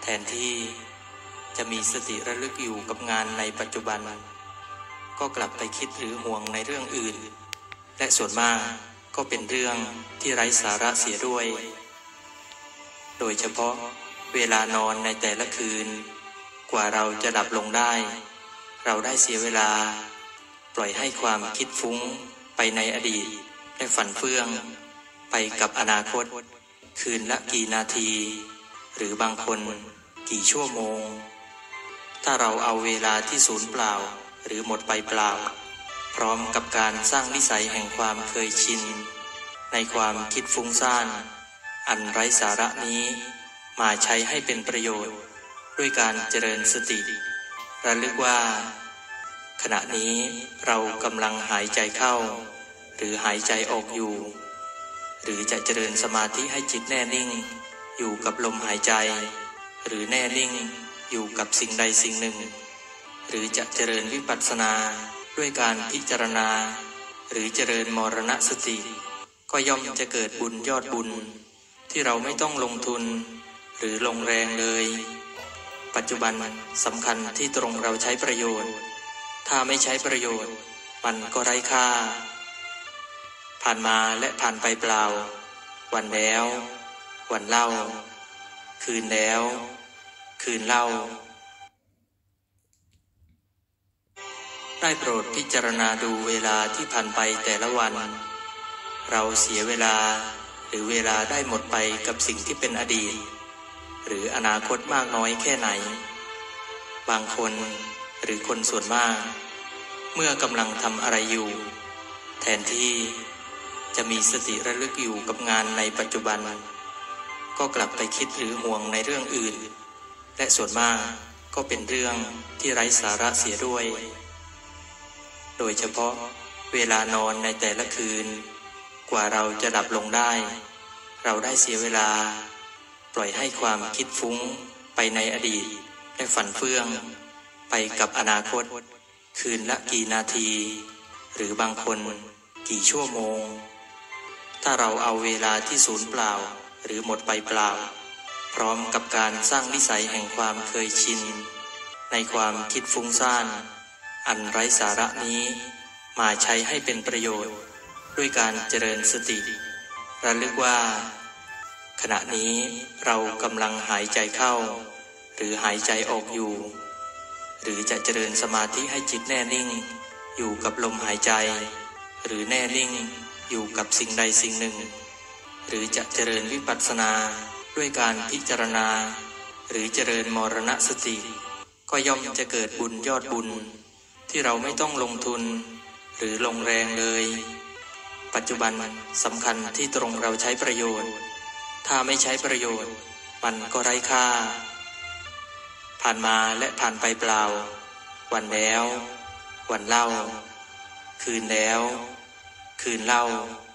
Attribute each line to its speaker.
Speaker 1: แทนที่จะมีสติระลึกอยู่กับงานในปัจจุบันก็กลับไปคิดหรือห่วงในเรื่องอื่นและส่วนมากก็เป็นเรื่องที่ไร้สาระเสียด้วยโดยเฉพาะเวลานอนในแต่ละคืนกว่าเราจะหลับลงได้เราได้เสียเวลาปล่อยให้ความคิดฟุ้งไปในอดีตและฝันเฟื่องไปกับอนาคตคืนละกี่นาทีหรือบางคนกี่ชั่วโมงถ้าเราเอาเวลาที่สูญเปล่าหรือหมดไปเปล่าพร้อมกับการสร้างนิสัยแห่งความเคยชินในความคิดฟุ้งซ่านอันไร้สาระนี้มาใช้ให้เป็นประโยชน์ด้วยการเจริญสติระลึกว่าขณะนี้เรากำลังหายใจเข้าหรือหายใจออกอยู่หรือจะเจริญสมาธิให้จิตแน่นิ่งอยู่กับลมหายใจหรือแน่นิ่งอยู่กับสิ่งใดสิ่งหนึ่งหรือจะเจริญวิปัสสนาด้วยการพิจารณาหรือเจริญมรณสติก็ย่อมจะเกิดบุญยอดบุญที่เราไม่ต้องลงทุนหรือลงแรงเลยปัจจุบันสำคัญที่ตรงเราใช้ประโยชน์ถ้าไม่ใช้ประโยชน์มันก็ไร้ค่าผ่านมาและผ่านไปเปล่าวันแล้ววันเล่าคืนแล้วคืนเล่าได้โปรดพิจารณาดูเวลาที่ผ่านไปแต่ละวันเราเสียเวลาหรือเวลาได้หมดไปกับสิ่งที่เป็นอดีตหรืออนาคตมากน้อยแค่ไหนบางคนหรือคนส่วนมากเมื่อกำลังทำอะไรอยู่แทนที่จะมีสติระลึกอยู่กับงานในปัจจุบันก็กลับไปคิดหรือห่วงในเรื่องอื่นและส่วนมากก็เป็นเรื่องที่ไร้สาระเสียด้วยโดยเฉพาะเวลานอนในแต่ละคืนกว่าเราจะหลับลงได้เราได้เสียเวลาปล่อยให้ความคิดฟุ้งไปในอดีตและฝันเฟื่องไปกับอนาคตคืนละกี่นาทีหรือบางคนกี่ชั่วโมงถ้าเราเอาเวลาที่สูญเปล่าหรือหมดไปเปล่าพร้อมกับการสร้างนิสัยแห่งความเคยชินในความคิดฟุ้งซ่านอันไร้สาระนี้มาใช้ให้เป็นประโยชน์ด้วยการเจริญสติระลึกว่าขณะนี้เรากำลังหายใจเข้าหรือหายใจออกอยู่หรือจะเจริญสมาธิให้จิตแน่นิ่งอยู่กับลมหายใจหรือแน่นิ่งอยู่กับสิ่งใดสิ่งหนึ่งหรือจะเจริญวิปัสสนาด้วยการพิจารณาหรือเจริญมรณสติก็ย่อมจะเกิดบุญยอดบุญที่เราไม่ต้องลงทุนหรือลงแรงเลยปัจจุบันสำคัญที่ตรงเราใช้ประโยชน์ถ้าไม่ใช้ประโยชน์มันก็ไร้ค่าผ่านมาและผ่านไปเปล่าวันแล้ววันเล่าคืนแล้วคืนเล่า